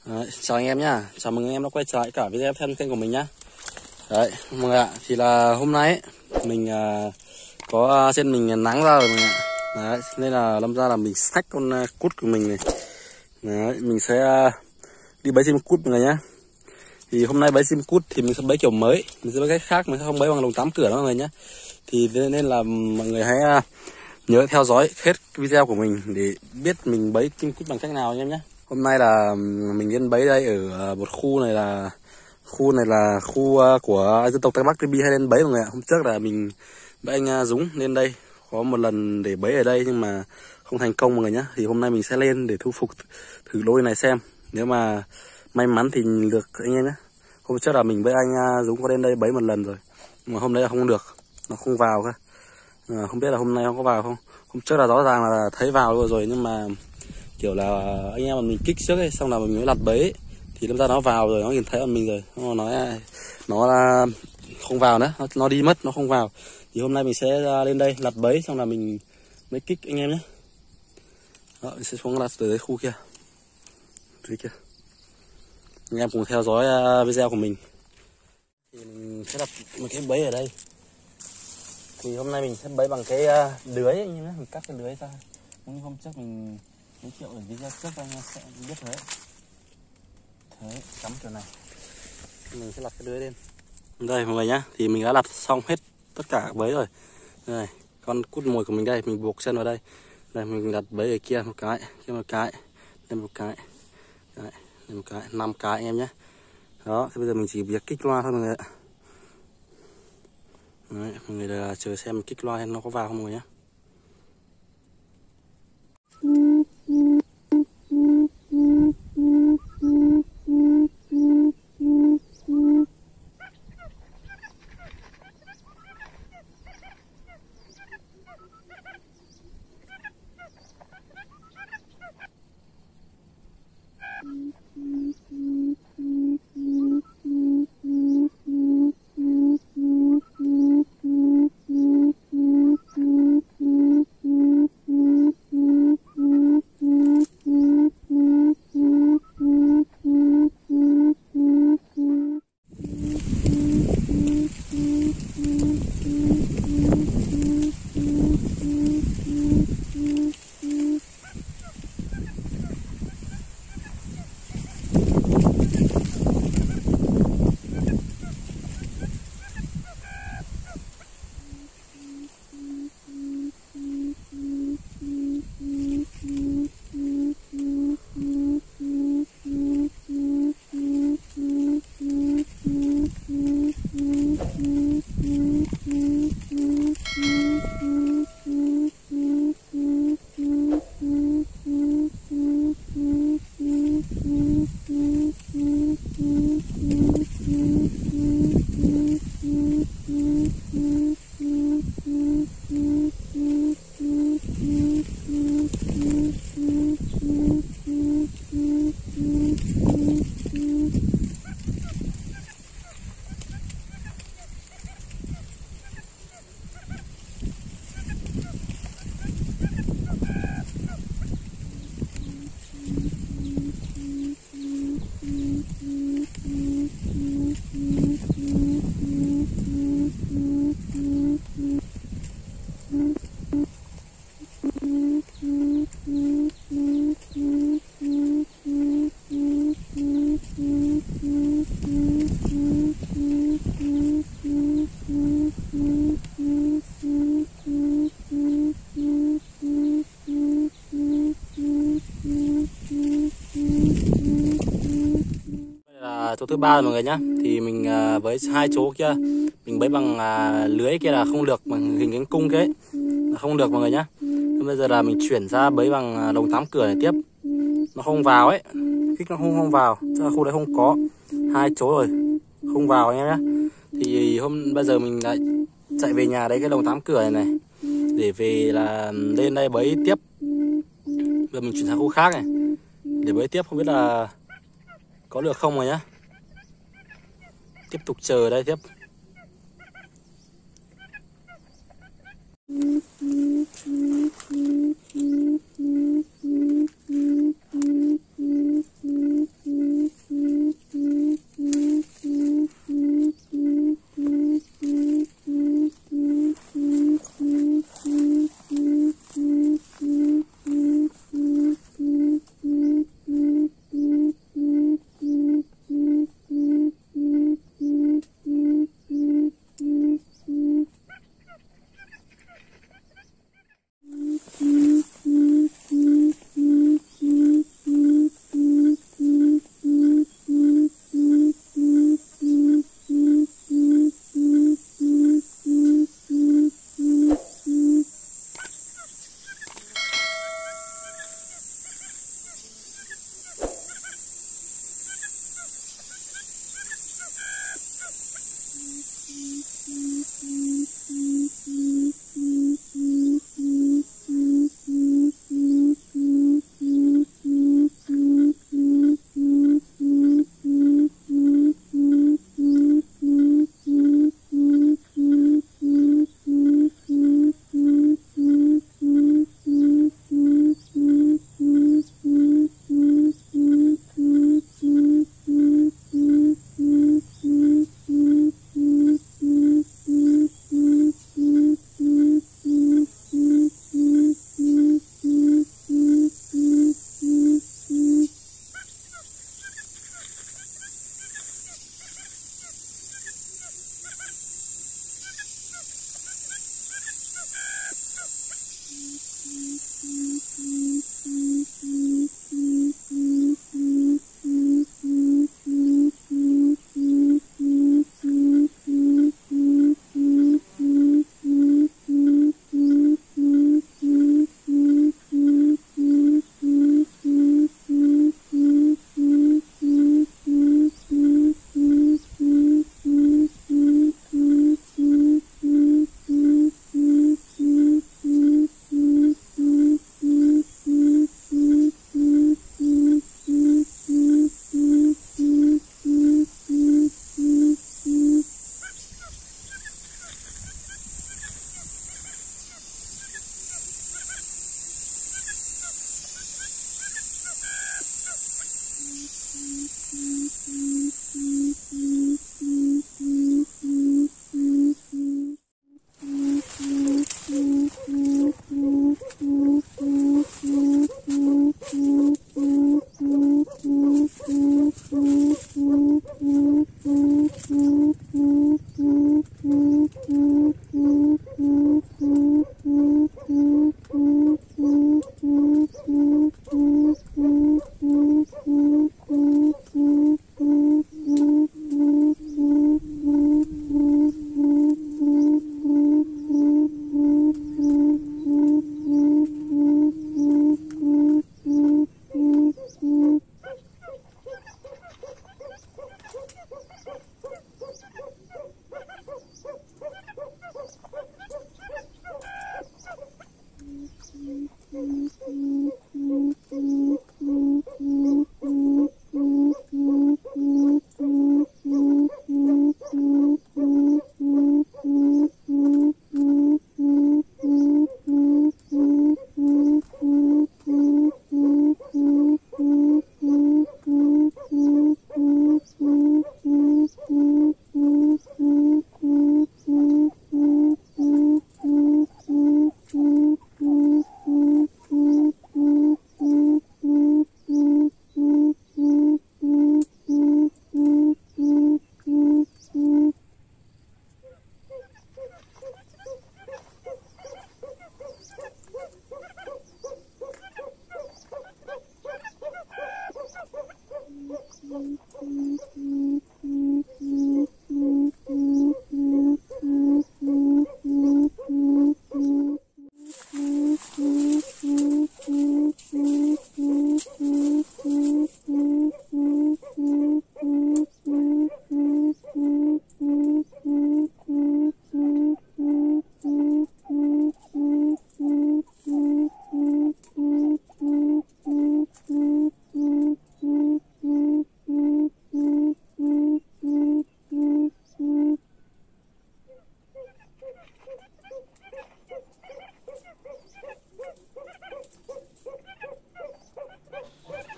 Đấy, chào anh em nhá, chào mừng anh em đã quay trở lại cả video thân kênh của mình nhá. Đấy, mọi người ạ, thì là hôm nay ấy, mình có trên mình nắng ra rồi mọi người ạ. Đấy, nên là lâm ra là mình xách con cút của mình này. Đấy, mình sẽ đi bẫy chim cút mọi người nhá. Thì hôm nay bẫy chim cút thì mình sẽ bẫy kiểu mới, mình sẽ bẫy cách khác, mình sẽ không bẫy bằng lồng 8 cửa đó mọi người nhá. Thì nên là mọi người hãy nhớ theo dõi hết video của mình để biết mình bẫy chim cút bằng cách nào anh em nhé. Hôm nay là mình đến bẫy đây ở một khu này là khu của dân tộc Tây Bắc TB hay lên bẫy mọi người ạ. Hôm trước là mình với anh Dũng lên đây có một lần để bẫy ở đây nhưng mà không thành công mọi người nhé. Thì hôm nay mình sẽ lên để thu phục thử lôi này xem, nếu mà may mắn thì được anh em nhé. Hôm trước là mình với anh Dũng có lên đây bẫy một lần rồi nhưng mà hôm nay là không được, nó không vào cơ. Không biết là hôm nay nó có vào không. Hôm trước là rõ ràng là thấy vào rồi nhưng mà kiểu là anh em mình kích trước ấy, xong là mình mới lặt bẫy ấy, thì đâm ra nó vào rồi, nó nhìn thấy bọn mình rồi, nó là không vào nữa, nó đi mất, nó không vào. Thì hôm nay mình sẽ lên đây lặt bẫy xong là mình mới kích anh em nhé. Đó, mình sẽ xuống lặt từ khu kia, dưới kia. Anh em cùng theo dõi video của mình. Thì mình sẽ đặt một cái bẫy ở đây. Thì hôm nay mình sẽ bẫy bằng cái lưới anh em nhé, mình cắt cái lưới ra. Cũng hôm trước mình giới thiệu ở video trước anh em sẽ biết đấy. Thế cắm kiểu này. Mình sẽ lặt cái lưới lên. Đây mọi người nhá, thì mình đã lặt xong hết tất cả bẫy rồi. Đây, con cút mồi của mình đây, mình buộc chân vào đây. Đây mình đặt bẫy ở kia một cái, kia một cái, đây một cái. Đấy, đây một cái, 5 cái anh em nhé. Đó, thì bây giờ mình chỉ việc kích loa thôi mọi người ạ. Đấy, mọi người là chờ xem kích loa nó có vào không mọi người nhé. Chỗ thứ ba rồi mọi người nhá. Thì mình với hai chỗ kia mình bẫy bằng lưới kia là không được, bằng hình cánh cung kia là không được mọi người nhá. Bây giờ là mình chuyển ra bẫy bằng lồng 8 cửa này tiếp, nó không vào ấy, kích nó không vào, chắc là khu đấy không có, hai chỗ rồi không vào anh em nhá. Thì bây giờ mình lại chạy về nhà đấy cái lồng 8 cửa này để về là lên đây bẫy tiếp. Bây giờ mình chuyển sang khu khác này để bẫy tiếp, không biết là có được không rồi nhá. Tiếp tục chờ ở đây tiếp.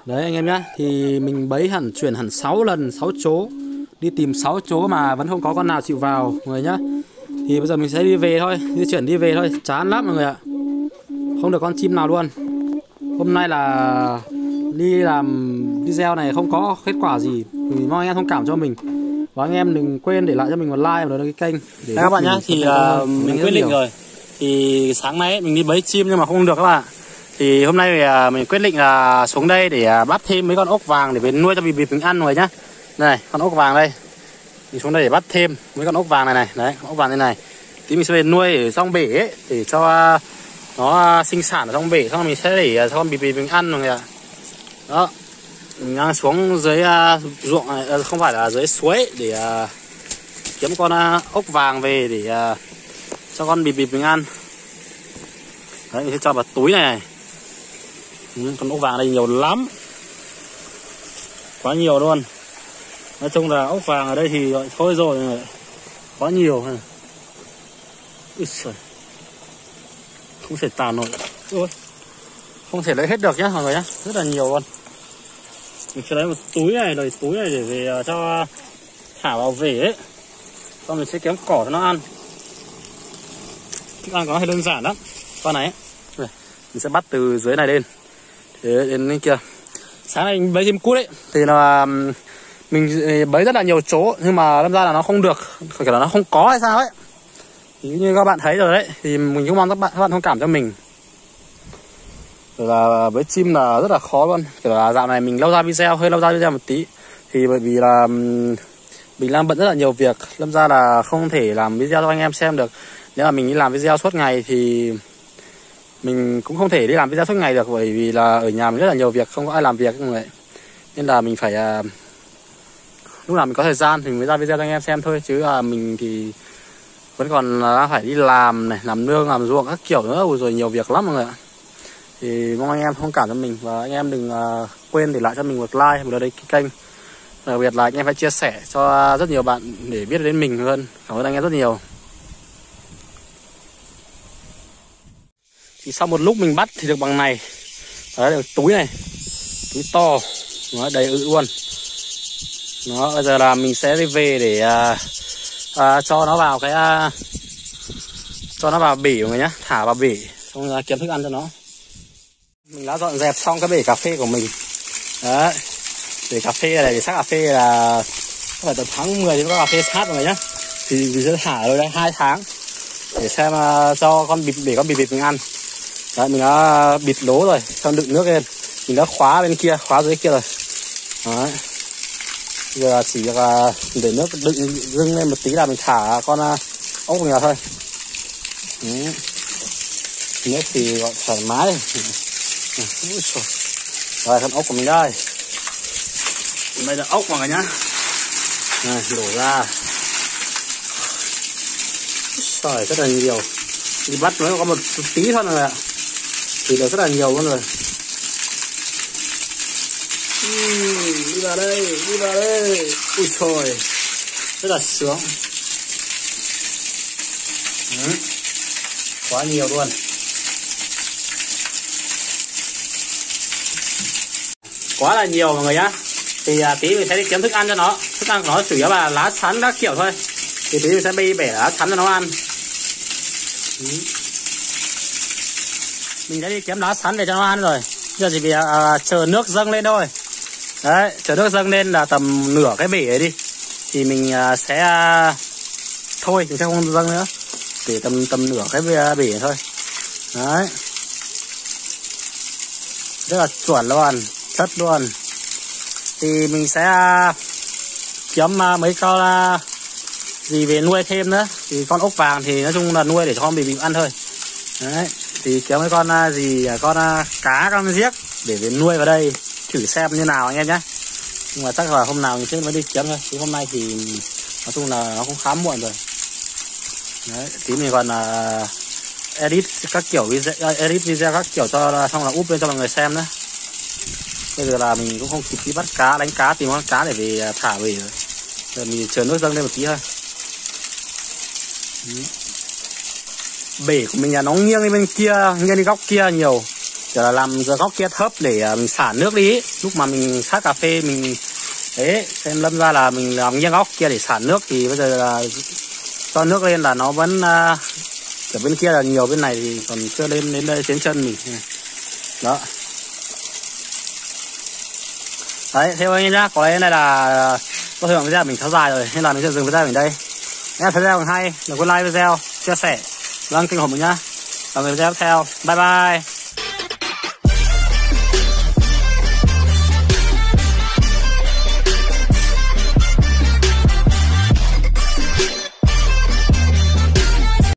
Đấy anh em nhá, thì mình bấy chuyển hẳn 6 lần 6 chố, đi tìm 6 chố mà vẫn không có con nào chịu vào mọi người nhá. Thì bây giờ mình sẽ đi về thôi, di chuyển đi về thôi, chán lắm mọi người ạ. Không được con chim nào luôn. Hôm nay là đi làm video này không có kết quả gì, mình mong anh em thông cảm cho mình. Và anh em đừng quên để lại cho mình một like và đăng ký kênh để các bạn nhá. Thì mình quyết định rồi. Thì sáng nay mình đi bấy chim nhưng mà không được các bạn. Thì hôm nay mình quyết định là xuống đây để bắt thêm mấy con ốc vàng để về nuôi cho bịp mình ăn rồi nhá. Này, con ốc vàng đây. Mình xuống đây để bắt thêm mấy con ốc vàng này này. Đấy, ốc vàng đây này. Tí mình sẽ về nuôi ở trong bể ấy, để cho nó sinh sản ở trong bể, xong mình sẽ để cho con bịp mình ăn rồi ạ. Đó. Mình đang xuống dưới ruộng này, không phải là dưới suối để kiếm con ốc vàng về để cho con bịp mình ăn. Đấy, mình sẽ cho vào túi này. Con ốc vàng đây nhiều lắm, quá nhiều luôn. Nói chung là ốc vàng ở đây thì thôi rồi, quá nhiều. Ui trời, không thể tàn nổi. Ui, không thể lấy hết được nhá mọi người nhá, rất là nhiều luôn. Mình sẽ lấy một túi này, đầy túi này để về cho thả vào về ấy. Xong mình sẽ kiếm cỏ cho nó ăn. Thức ăn có hơi đơn giản lắm. Con này ấy. Mình sẽ bắt từ dưới này lên thế đến bên kia. Sáng nay mình bấy chim cút ấy, thì là mình bấy rất là nhiều chỗ, nhưng mà đâm ra là nó không được, kiểu là nó không có hay sao ấy. Thì như các bạn thấy rồi đấy, thì mình cũng mong các bạn thông cảm cho mình. Rồi là với chim là rất là khó luôn. Kiểu là dạo này mình hơi lâu ra video một tí. Thì bởi vì là mình đang bận rất là nhiều việc, đâm ra là không thể làm video cho anh em xem được. Nếu mà mình đi làm video suốt ngày thì mình cũng không thể đi làm video suốt ngày được, bởi vì là ở nhà mình rất là nhiều việc, không có ai làm việc vậy. Nên là mình phải lúc nào mình có thời gian thì mình mới ra video cho anh em xem thôi, chứ mình thì vẫn còn phải đi làm này, làm nương, làm ruộng các kiểu nữa. Ui rồi nhiều việc lắm mọi người ạ. Thì mong anh em thông cảm cho mình, và anh em đừng quên để lại cho mình một like, một đăng ký kênh. Đặc biệt là anh em phải chia sẻ cho rất nhiều bạn để biết đến mình hơn. Cảm ơn anh em rất nhiều. Thì sau một lúc mình bắt thì được bằng này. Đấy, được túi này, túi to, nó đầy ự luôn. Nó bây giờ là mình sẽ đi về để cho nó vào cái cho nó vào bể rồi nhá, thả vào bể xong kiếm thức ăn cho nó. Mình đã dọn dẹp xong cái bể cà phê của mình. Đấy, bể cà phê này, để sắc cà phê là phải tầm tháng 10 thì có cà phê sát rồi nhá. Thì mình sẽ thả rồi đây 2 tháng để xem cho con bịp mình ăn. Đấy, mình đã bịt lỗ rồi, xong đựng nước lên. Mình đã khóa bên kia, khóa dưới kia rồi. Đấy. Giờ chỉ để nước dưng lên một tí là mình thả con ốc vào thôi. Đấy. Nước thì gọi thoải mái. Rồi con ốc của mình đây. Đây là ốc mọi người nhá. Này, đổ ra. Trời, rất là nhiều. Đi bắt nó có một tí thôi rồi ạ. Thì được rất là nhiều luôn rồi. Đi vào đây, đi vào đây. Ui trời, rất là sướng. Quá nhiều luôn. Quá là nhiều mọi người nhá. Thì tí mình sẽ đi kiếm thức ăn cho nó. Thức ăn của nó chủ yếu là lá sắn các kiểu thôi. Thì tí mình sẽ đi bẻ lá sắn cho nó ăn. Mình đã đi kiếm lá sắn để cho nó ăn rồi. Giờ chỉ vì chờ nước dâng lên thôi. Đấy, chờ nước dâng lên là tầm nửa cái bể ấy đi. Thì mình sẽ thôi, mình sẽ không dâng nữa. Để tầm nửa cái bể thôi. Đấy. Rất là chuẩn luôn, chất luôn. Thì mình sẽ kiếm mấy con gì về nuôi thêm nữa. Thì con ốc vàng thì nói chung là nuôi để cho con bịp ăn thôi. Đấy, thì kiếm mấy con con cá, con giếc để về nuôi vào đây thử xem như nào anh em nhé. Nhưng mà chắc là hôm nào mình sẽ mới đi kiếm thôi, chứ hôm nay thì nói chung là nó cũng khá muộn rồi. Đấy, tí mình còn edit các kiểu video các kiểu cho xong là úp lên cho mọi người xem nữa. Bây giờ là mình cũng không kịp đi bắt cá, đánh cá, tìm con cá để về thả về rồi. Giờ mình chờ nước dâng lên một tí thôi. Bể của mình là nó nghiêng đi bên kia, nghiêng đi góc kia nhiều. giờ là làm giờ góc kia thấp để mình xả nước đi. Lúc mà mình sát cà phê mình đấy xem lâm ra là mình làm nghiêng góc kia để xả nước, thì bây giờ là cho nước lên là nó vẫn ở bên kia là nhiều, bên này thì còn chưa lên đến đây đến chân mình đó. Đấy, theo anh nhá, có lẽ này là có thể video mình kéo dài rồi nên là mình sẽ dừng video mình đây. Em thấy video hay đừng quên like video, chia sẻ, đăng kênh của mình nhá. Và người video tiếp theo, bye bye.